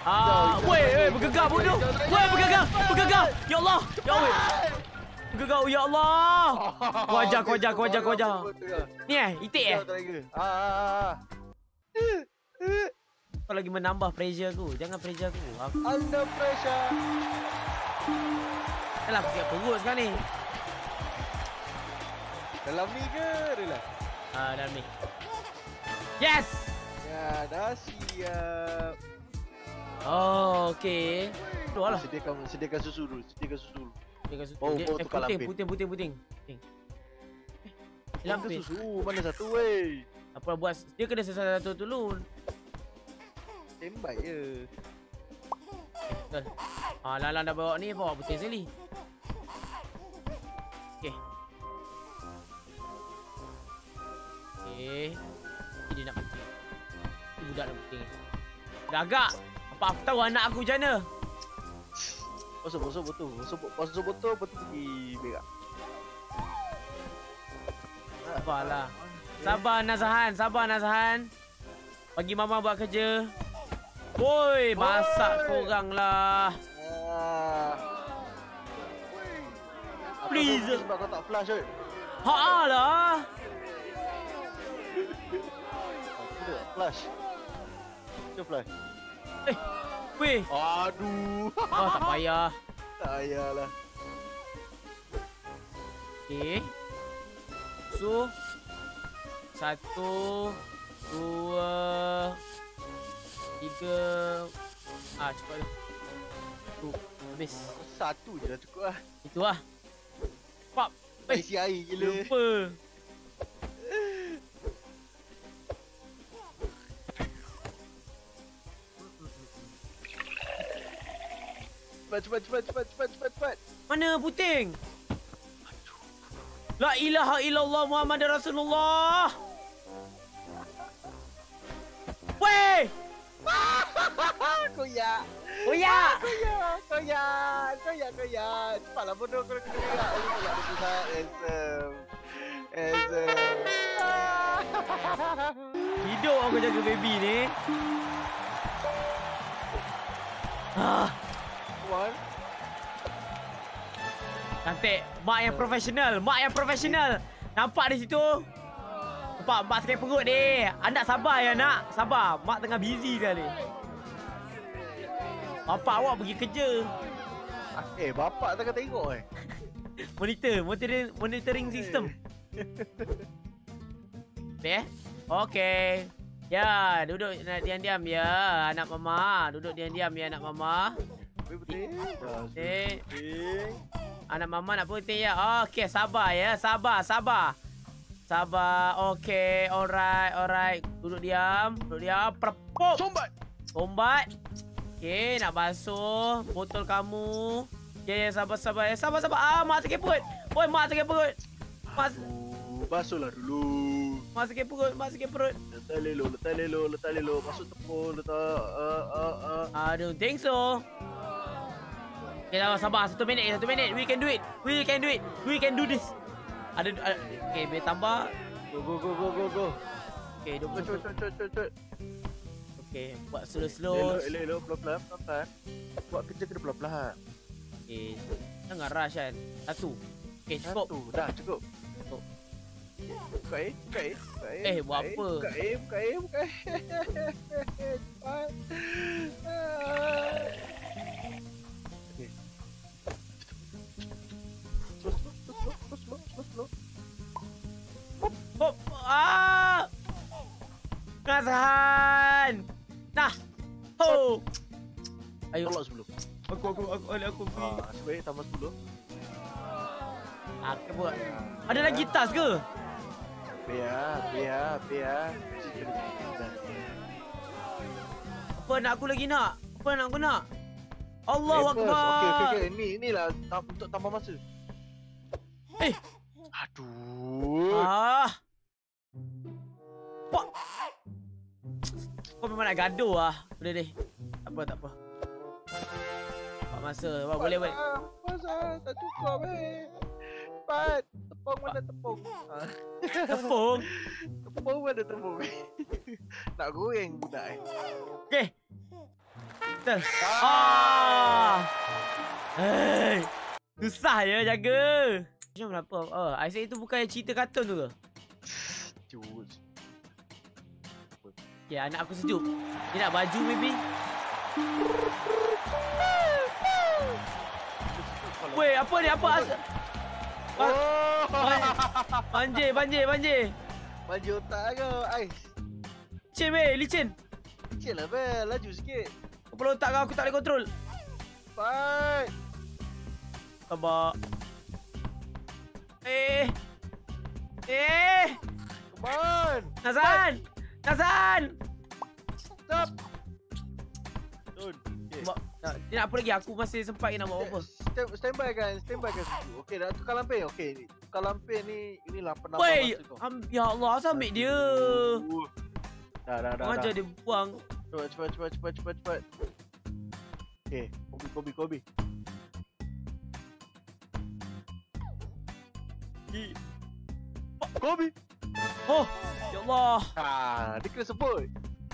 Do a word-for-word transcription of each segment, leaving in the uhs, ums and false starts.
Ah, weh, weh, bergegar bodoh. Weh, bergegar, bergegar. Ya Allah, ya Allah. Bergegar, ya Allah. Wajah, wajah, wajah, wajah. Ni eh, itik eh. Ah. Kau lagi menambah pressure aku. Jangan pressure aku. Aku Under pressure. dah aku siap perut sekarang ni. Dalam ni ke? Relax. Ah, dalam ni. Yes. Ya, dah siap. Oh, okey. Keluar lah. Sediakan, sediakan susu dulu. Sediakan susu dulu. Dia susu. Oh, Dia, oh, eh, tukar puting, lampin. puting, puting, puting. Puting. Eh, lampin. Susu mana satu weh? Apa buat? Dia kena selesai satu dulu. Tembak je. Betul. Ah, Lalang dah bawa ni, bawa puting sekali. Okey. Okey. Ini nak puting. Ini budak nak puting. Gagak. Apa aku tahu anak aku macam mana? Basuh, basuh botol. Basuh, basuh botol, betul pergi berak. Sabarlah. Sabar Nazahan, sabar Nazahan. Bagi mama buat kerja. Woi, masak korang lah. Ah. Please. Sebab kau tak flash weh. Ha lah. Aku tak flash. Jom flash. Eh, weh. Aduh. Oh, tak payah. Tak payahlah. Okey. So, satu, dua, tiga. Ah, cepat tu. Tu, habis. Satu je dah cukup lah. Itu lah. Pop. Eh, Isi air gila. lupa. Cepat, cepat, cepat, cepat, cepat, cepat, cepat. Mana puting? La ilaha illallah Muhammad Rasulullah. Weh! Koyak. Koyak! Koyak, koyak, koyak, koyak. Cepatlah bodoh kau kena koyak. Oh, koyak dia susah. Handsome. Handsome. Hidup aku jaga baby ni. Ah, One. cantik. Mak yang profesional, mak yang profesional. Nampak di situ? Nampak mak sakit perut ni. Anak sabar ya nak, sabar. Mak tengah busy sekali. Bapak awak pergi kerja. Eh, bapak tengah tengok eh. Monitor, monitoring, monitoring system. Okey eh? Okey. Ya, duduk diam-diam ya, anak mama. Duduk diam-diam ya, anak mama. Betul. Eh, Betul. anak mama nak putih ya. Okey, sabar ya, sabar, sabar. Sabar. Okey, alright, alright. Duduk diam, duduk diam. Perpuk. Sombat. Sombat. Okey, nak basuh botol kamu. Ya, ya, sabar, sabar. Ya, sabar, sabar. Ah, mak sakit perut. Oi, mak sakit perut. Mak, Oh, basuhlah dulu. mak sakit perut, mak sakit perut. Letak lelo, letak lelo, letak lelo. Masuk tepung, letak. Uh, uh, uh. I don't think so. Okay, sabar, sabar. Satu minit, satu minit. We can do it. We can do it. We can do this. Ada, ada okay, biar tambah. Go, go, go, go, go, go. Okay, dua puluh Cut, satu. cut, cut, cut, cut. Okay, buat slow-slow. Elok, elok, elok, pelan-pelan, pelan-pelan. Buat kerja kena pelan-pelan. Okay, jangan rush kan. Satu. Okay, cukup. Satu, dah cukup. Cukup. Buka air, buka air, buka air. Eh, buka buat air, apa? Buka air, buka air, buka air. Cepat. Ah. Okay. Slow, slow, slow, slow, slow, slow, slow. Hop. Ah! Nazahan. Nah. Ho. Ayo. Tolak sebelum. Aku, aku, aku, aku, aku. aku. Ah, sebaik tambah sepuluh. Aku buat. Ada lagi tas ke? Biar, biar, biar. Apa nak aku lagi nak? Apa nak aku nak? Allahu Papers. Akbar. Okey, okey, okey. Ni, inilah tam- untuk tambah masa. Eh. Aduh. Ah. Pak. Kau memang nak gaduh ah. Boleh deh. Tak apa, tak apa. Pak masa. Wah, boleh, boleh. Masa tak cukup eh. Cepat. Tepung mana tepung? Ah. Tepung. Tepung mana tepung? Nak goreng budak eh. Okey. Settle. Ah. Hei. Susah ya jaga. Macam kenapa? Oh, Isaac itu bukan cerita kartun tu ke? Cus. Okay, anak aku sejuk. Dia nak baju maybe. Weh, apa ni? Apa asal? Oh. Banjir, banjir, banjir. Banjir otak kau. Ais. Licin weh, licin. Licin lah Bel. Laju sikit. Kepala otak kau aku tak boleh kontrol. Fight. Sabar. Eh. Eh. Come on. Nazan. Nazan. Stop. Turun. Okay. Dia nak apa lagi? Aku masih sempat nak buat apa. Stand, stand by kan. Stand by kan setuju. Okey, dah tukar lampir. Okey, ni. Tukar lampir ni. Inilah penambah Wey. masa kau. Am, ya Allah, asal ambil dia? Uh. Dah, dah, dah. Macam dah. dia buang. Cepat, cepat, cepat, cepat, cepat, cepat. Okey, Kobe, Kobe, Kobe. Kobe. Oh, ya Allah. Ah, dia kena sebut.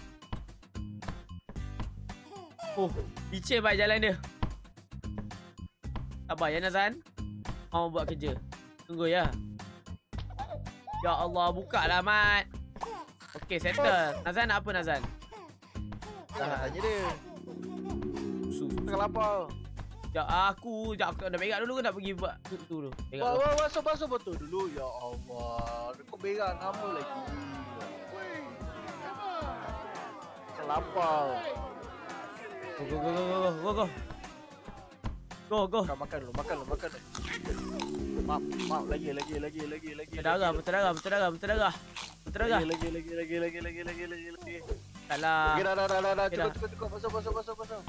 Oh, licin baik jalan dia. Sabar ya Nazan. Mau buat kerja. Tunggu ya. Ya Allah, buka lah Mat. Okey, settle. Nazan nak apa Nazan? Dah tanya dia. Susu. Tengah lapar. Ya aku, sekejap aku nak berak dulu ke nak pergi buat tu tu dulu. Berak Wah, dulu. wah, basuh, basuh betul dulu. Ya Allah. Kau berak nama lagi. Tengah lapar. Go go go go go go go. Go go. Makan, makan dulu, makan dulu, makan dulu. Maaf, maaf, lagi, lagi, lagi, lagi, lagi. Berdarah, berdarah, berdarah, berdarah. Berdarah. Lagi, lagi, lagi, lagi, lagi, lagi, lagi, lagi. Salah. Okey, dah, dah, dah, dah, dah. Okey, Cukup, dah. cukup, cukup. Basuh, basuh, basuh, basuh.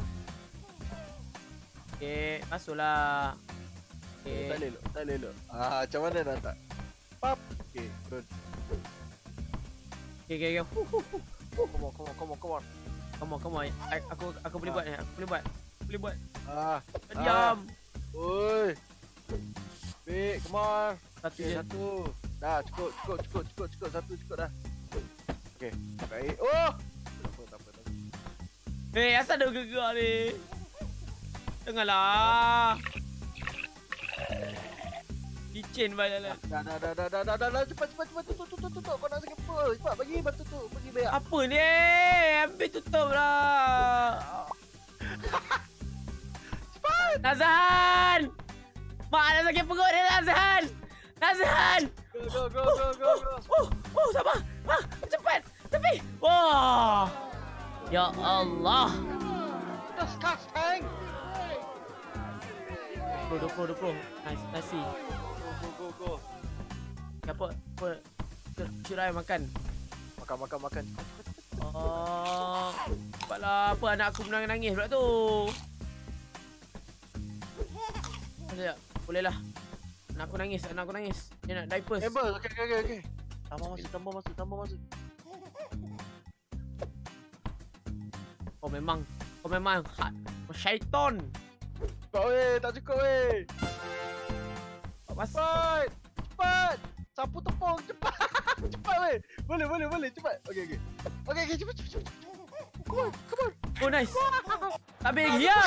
Okey, masuklah. Okey. Tak elok, tak elok. Ah, macam mana dah tak? Pap. Okey, turun. Okey, okey, okey. Huh, huh, huh. Come on, come on, come on, come on. Come on, come on. I- Aku aku boleh buat ni. Aku boleh buat. Boleh buat. Ah, Diam. oi. Big, come on. Satu Okey, je. satu. Dah, cukup, cukup, cukup, cukup, cukup. Satu cukup dah. Okey, baik. Oh! Tak apa, tak apa, tak apa. Eh, asal dah gegar ni? Tengahlah. Licin baik jalan. Dah, dah, dah, dah, dah, dah, dah, dah. Cepat, cepat, cepat. Tutup, tutup, tutup. Kau nak sakit apa? Cepat, bagi batu tu. Pergi berak. Apa ni? Ambil tutup lah. Cepat! Nazan! Mak dah sakit perut dia Nazan! Nazan! Go, go, go, go, go, go. Oh, oh, sabar. Ah, cepat. Tepi. Wah. Ya Allah. Disgusting. dua puluh, dua puluh. Nice, nasi. Go, go, go, go. Apa? Apa? Curai makan. Makan, makan, makan. Oh. Cepatlah. Apa anak aku menangis pula tu? Sekejap. Boleh lah. Anak aku nangis. Anak aku nangis. Dia nak diapers. Amber, okey, okey, okey, okey. Tambah masa, tambah masa, tambah masa. Kau memang. Kau memang. Ha, kau syaitan. Cepat weh, tak cukup weh. Mas. Cepat! Cepat! Sapu tepung, cepat! Cepat weh. Boleh, boleh, boleh, cepat. Okey, okey. Okey, okey, cepat, cepat, cepat. Come on, come on. Oh, nice. Tak habis lagi. Ya.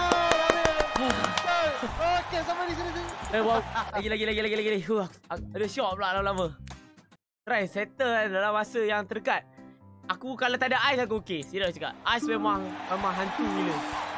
Okey, sampai di sini, sini. Eh, wow. Lagi, lagi, lagi, lagi, lagi. lagi. Huh, ada syok pula lama-lama. Try settle dalam masa yang terdekat. Aku kalau tak ada ais aku okey. Serius cakap. Ais memang memang hantu gila.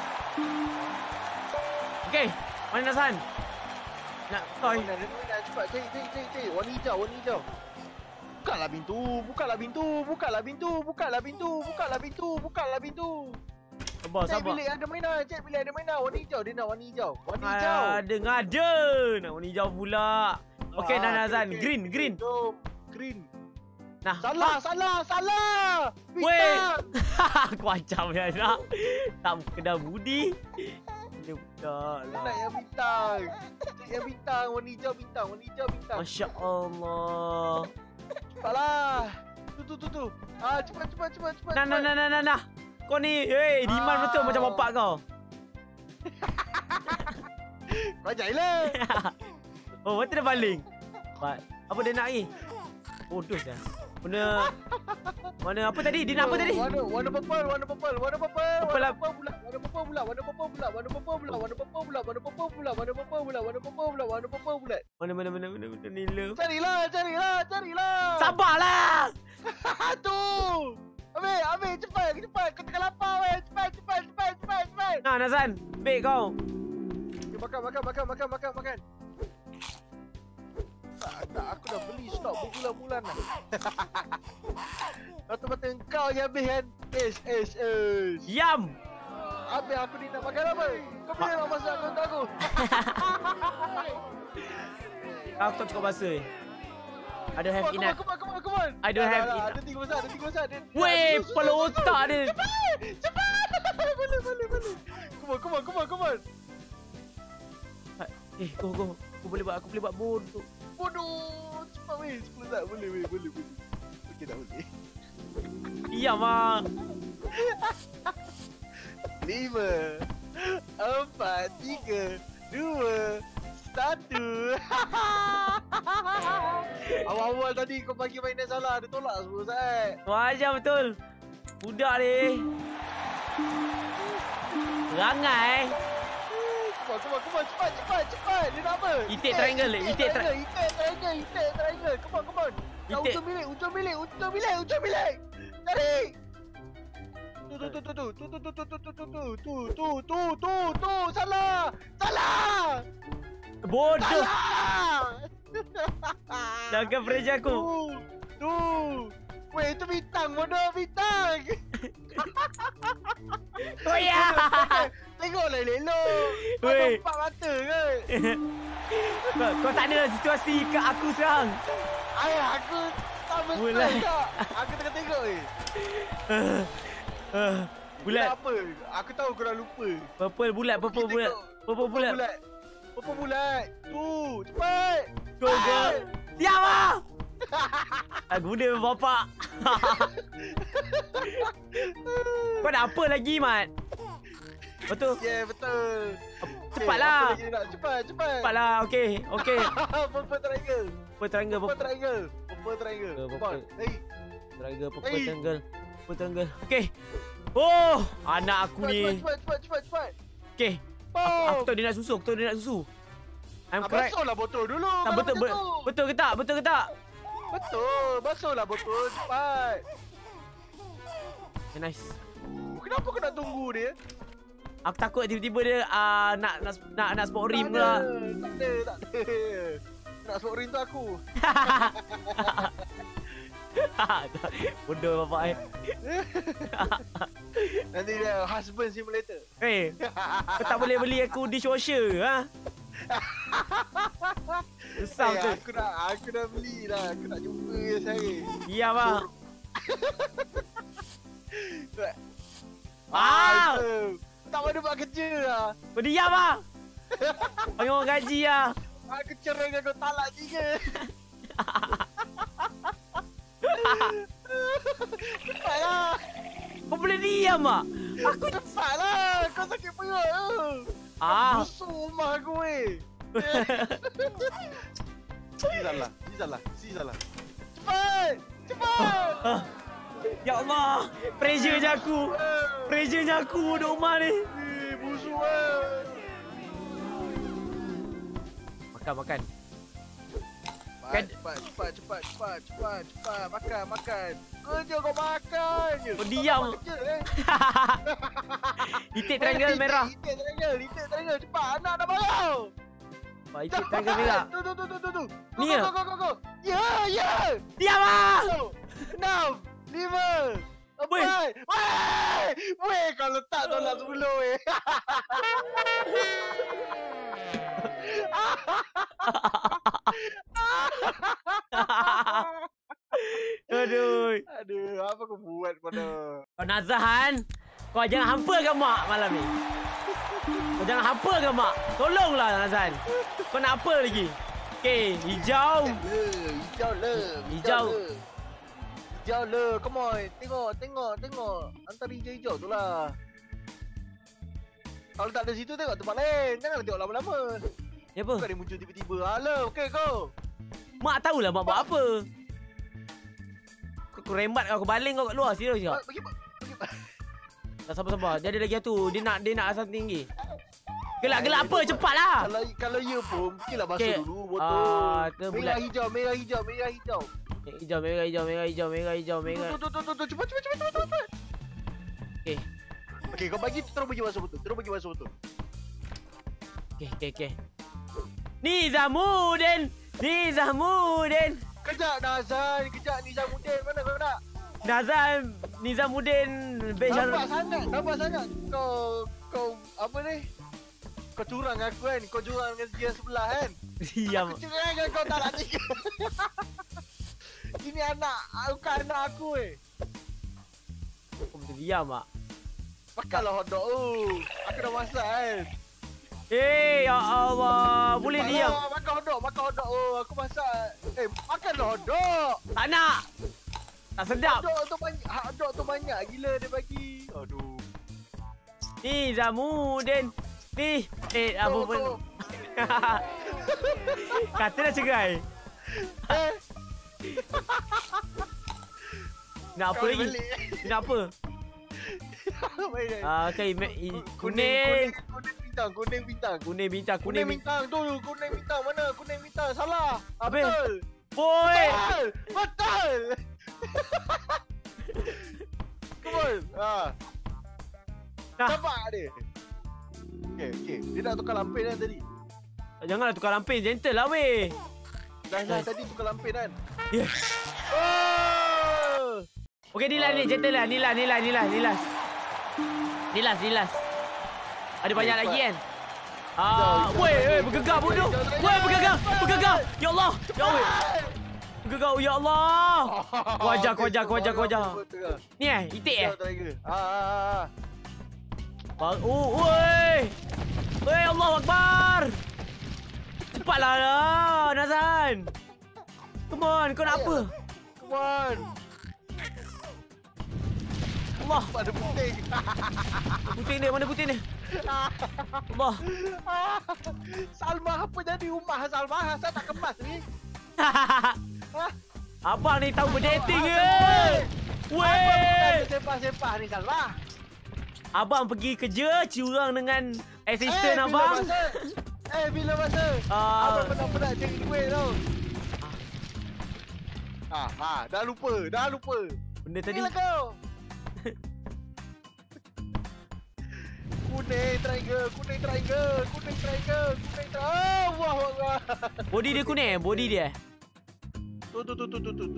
Okey. Mana Nazan? Nak toy. Mana, mana, cepat. Cari, cari, cari, cari. Warna hijau, warna hijau. Bukalah pintu, bukalah pintu, bukalah pintu, bukalah pintu, bukalah pintu, bukalah pintu. Sabar, Cek sabar. bilik ada mainan, cek bilik ada mainan. Warna hijau, dia nak warna hijau. Warna hijau. Ada ngada. Nak warna hijau pula. Okey, dah Nazan. Green, green. Jom, green. Nah. Salah, salah, salah. Weh. Bintang. Aku macam ya nak. Tak kedai budi. Dia budak Dia lah. nak yang bintang. Cek yang bintang, warna hijau bintang, warna hijau bintang. Masya Allah. Cepatlah. Tu, tu, tu, tu. Ah, cepat, cepat, cepat, cepat. Nah, nah, nah, nah, nah, nah. Kau ni, hey, demand Ah. betul macam bapak kau. Kau ajaib lah. Oh, betul dia baling. Ba- Apa dia nak ni? Bodoh dah. Mana mana apa tadi? Dia nak apa tadi? Warna, warna purple, warna purple, warna purple, Purple warna lah. purple pula, warna purple. pula? Warna purple pula. Warna purple pula. Warna purple pula. Warna purple pula. Warna purple pula. Warna purple pula. Warna purple pula. Mana mana mana mana mana nila. Carilah, carilah, carilah. Sabarlah. Tu. Ambil, ambil cepat, cepat. Kau tengah lapar weh. Cepat, cepat, cepat, cepat, cepat. Nah, Nazan, baik kau. Okay, makan, makan, makan, makan, makan, makan. Tak, tak, aku dah beli stok berbulan-bulan dah. Mata-mata kau je habis kan. Ish, ish, ish. Yam. Habis aku ni nak makan apa? Kau boleh nak masak kau untuk aku? Aku tak cukup bahasa. I don't have Come on, enough. come on, come on, come on. I don't Dah, have dah, dah. enough. Ada tiga besar, ada tiga besar. Ada- Weh, Susu, susu, kepala susu. otak dia. Cepat, cepat. Boleh, boleh, boleh. Come on, come on, come on, come on. Eh, go go. Aku boleh buat, aku boleh buat bodoh. Bodoh. Cepat weh, sepuluh saat. Boleh, weh, boleh, boleh. Okey dah boleh. Diam ah. Lima, empat, tiga, dua, satu. Awal-awal tadi kau bagi mainan salah, dia tolak semua Zat. Wajar betul. Budak ni. Rangai. Come on, come on, come on, cepat, cepat, cepat. Dia nak apa? Itik triangle, itik triangle. Itik triangle, itik triangle. Come on, come on. Kat Itik. ujung bilik, ujung bilik, ujung bilik, ujung bilik. Cari. Tu, tu, tu, tu, tu, tu, tu, tu, tu, tu, tu, tu, tu, tu, tu, tu, tu, salah. Salah. Bodoh. Salah. Jaga preja aku. Tu, tu. Weh, itu bintang, bodoh bintang. Oh ya. Tengoklah elok. Kau Weh. empat mata ke? Kau, kau tak ada situasi ke aku sekarang. Ayah, aku tak betul Mulai. tak. Aku tengah tengok eh. Uh, uh, bulat. Apa? Aku tahu kau dah lupa. Purple bulat, purple Kita bulat. tengok. Purple bulat. bulat. Apa bulat? Tu, cepat. Go go. Diam ah. Tak guna bapak. Kau nak apa lagi, Mat? Betul. Ya, yeah, betul. Cepatlah. Eh, apa lagi nak? Cepat, cepat. Cepatlah. Okey, okey. Purple triangle. Purple triangle, Purple purple triangle. Purple triangle. Purple. Come on. Hey, triangle, purple Hey. triangle. Purple triangle. Okey. Oh, anak aku cepat, ni. cepat, cepat, cepat, cepat. Okey. Aku, aku tahu dia nak susu, aku tahu dia nak susu. I'm Ah, correct. basuhlah botol dulu. Tak kalau betul, macam be, tu. betul ke tak? Betul ke tak? Betul. Basuhlah botol. Cepat. Okay, nice. Kenapa kau nak tunggu dia? Aku takut tiba-tiba dia uh, nak nak nak nak spot rim tak pula. ada, tak ada, tak ada. Nak spot rim tu aku. Bodoh bapak eh. Nanti dia husband simulator. Eh, kau tak boleh beli aku dishwasher, ha? Susah Eh, tu. aku nak aku dah beli dah. Aku nak jumpa dia sehari. Ya, bang. Ah, Ah! itu. Tak ada buat kerja lah. Kau diam, bang. Panggil orang gaji lah. Aku cerai dengan kau talak tiga. Cepatlah. Kau boleh diam, bang. Aku... Cepatlah. Kau sakit perut tu. Ah. Busuk rumah aku weh. Si salah. Si salah. Si salah. Cepat. Cepat. Ah. Ya Allah. Pressure je aku. Pressure je aku duduk rumah ni. Eh, busuk ah. Makan, makan. Cepat, cepat, cepat, cepat, cepat, cepat, cepat. Makan, makan. Kerja kau makan je. Kau tak diam. buat kerja, eh. Itik triangle merah. Itik triangle, itik triangle. Cepat, anak dah marah. Wah, itik triangle merah. Tu, tu, tu, tu, tu, tu. Go, Ni go, ya? go, go, go, go. Ya, ya. Diam, bang. Tujuh, enam, lima, Weh. empat. Weh, weh, kau letak tolak sepuluh, weh. Aduh. Aduh, apa kau buat pada? Kau Nazahan, kau jangan hampakan mak malam ni. Kau jangan hampakan mak. Tolonglah Nazahan. Kau nak apa lagi? Okey, hijau. Le, hijau le. Hijau. le. Hijau le. Come on. Tengok, tengok, tengok. Antara hijau-hijau tu lah. Kalau tak ada situ, tengok tempat lain. Janganlah tengok lama-lama. Ya apa? Bukan dia muncul tiba-tiba. Hala, okey kau. Mak tahulah mak buat apa. Kau, kau rembat kau, kau baling kau kat luar. Serius ke? Bagi, bagi, Tak sabar-sabar. Dia ada lagi satu. Dia nak dia nak asam tinggi. Gelak-gelak apa? Cepatlah. Kalau kalau ya pun, mungkinlah basuh Okay. dulu botol. Ah, tu merah bulat. hijau, merah hijau, merah hijau. Merah hijau, merah hijau, merah hijau, merah hijau, merah. Tu tu tu tu tu cepat cepat cepat cepat cepat. Okey. Okey, kau bagi terus bagi basuh botol. Terus bagi basuh botol. Okey, okey, okey. Nizamuddin. Nizamuddin. Kejap Nazan, kejap Nizamuddin. Mana kau nak? Nazan Nizamuddin Beshar. Nampak sangat, nampak sangat. Kau kau apa ni? Kau curang aku kan. Kau curang dengan dia sebelah kan. Diam. Aku curang dengan kau tak nak tiga. Ini anak, bukan anak aku eh. Kau betul diam ah. Makanlah hotdog tu. Aku dah masak kan. Eh, ya Allah. Boleh Makan diam. lah, makan hotdog, makan hotdog. Oh, aku masak. Eh, makanlah hotdog. Tak nak. Tak sedap. Hotdog tu banyak, hotdog tu banyak gila dia bagi. Aduh. Nizamuddin. Ni, eh apa Kau- pun. kau- Kata dah cegai. Eh, Nak apa kau lagi? balik. Nak apa? Baik, baik. Ah, okey, me- i- Kuning, kuning. kuning bintang, kuning bintang. Kuning bintang, Kuning kuning bintang. bintang tu, kuning bintang mana? Kuning bintang salah. Ah, Habis. betul. Boy. Betul. Betul. Come on. Ah, Nah, nampak dia. Okey, okey. Dia nak tukar lampu kan tadi. janganlah tukar lampin, gentle lah weh. Dah dah tadi tukar lampu kan. Ya. Oh! Okey, Nilas ni, gentle lah. Nilas, Nilas, Nilas, Nilas. Nilas, Nilas. Ada banyak lagi kan? Ah, weh, weh, bergegar bodoh. Weh, bergegar, bergegar. Ya Allah, ya Allah. Bergegar, ya Allah. Wajah, wajah, wajah, wajah. Ni eh, itik eh. Ah, ah, ah. Bang, oh, woi. Woi, Allahu Akbar. Cepatlah lah, Nazan. Come on, kau nak apa? Come on. Allah, Ada putih. putih dia, mana putih dia? Allah. Salma apa jadi rumah Salma? Saya tak kemas ni. Abang ni tahu berdating ke? Apa Weh. sepah-sepah ni Salma? Abang pergi kerja curang dengan assistant Eh, bila abang. masa? Eh, bila masa? Ah. Abang pernah-pernah cari duit tau. Ah, ah, dah lupa, dah lupa. Benda tadi. Inilah kau. Kuning triangle, kuning triangle, kuning triangle, kuning triangle. Oh, wah, wah, wah. Body dia kuning eh? Body dia. Tu, tu, tu, tu, tu, tu, tu.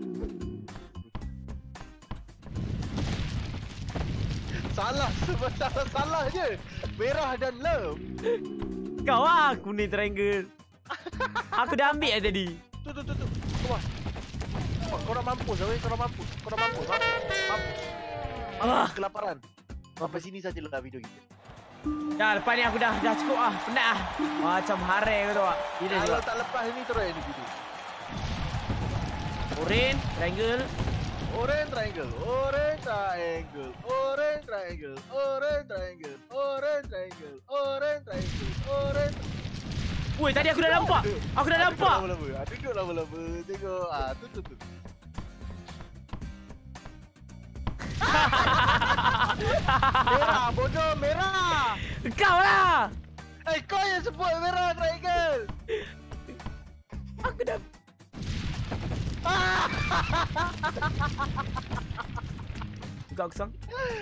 Salah, sebab salah, salah je. Merah dan love. Kau ah kuning triangle. Aku dah ambil lah tadi. Tu, tu, tu, tu. Kau wah. Kau, kau nak mampus, weh. Kau nak mampus. Kau nak mampus. Mampus. Mampus. Ah. Kelaparan. Sampai sini sajalah video kita. Dah lepas ni aku dah dah cukup ah. Penat ah. Macam hare kau tahu tak? Ini Kalau juga. tak lepas ni terus ini video. Orange triangle. Orange triangle, orange triangle, orange triangle, orange triangle, orange triangle, orange triangle, orange. Woi, tadi aku dah nampak. Aku dah nampak. Lama-lama. Ah, duduk lama-lama. Tengok. Ah, tu tu tu. Merah, bodoh, merah. Kau lah. Eh, kau yang sebut merah triangle. Aku dah. Buka aku sang.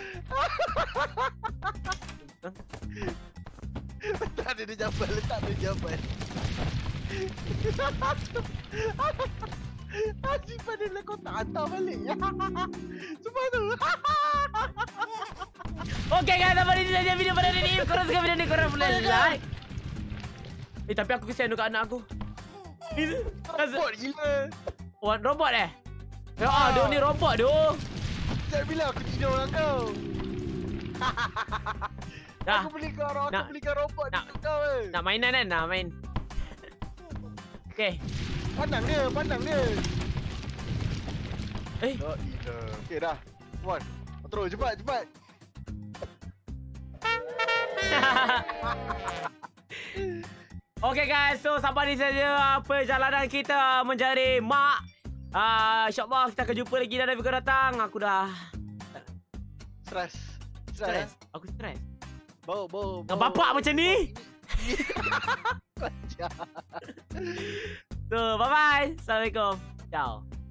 Letak dia di jamban, letak dia di jamban. Haji pada lah kau tak hantar balik. Semua tu. Okey guys, sampai di sini saja video pada hari ini. Korang suka video ni, korang boleh like. Eh, tapi aku kesian dekat anak aku. Robot gila. Oh, robot eh? Ya, ah, dia ni robot tu. Jangan bilang aku tidur dengan kau. Dah. Aku beli kau, aku Nak- belikan robot nak- untuk kau eh. Nak mainan kan? Nak main. Okey. Pandang dia, pandang dia. Eh, La ilah. Okey dah. Come on. Terus cepat, cepat. Okey guys, so sampai di saja perjalanan kita mencari mak. Ah, uh, insya-Allah kita akan jumpa lagi dalam video datang. Aku dah Stress. stres. Aku stres. Bau, bau. Dengan bapak macam ni. Kacau. Tu, bye bye. Assalamualaikum. Ciao.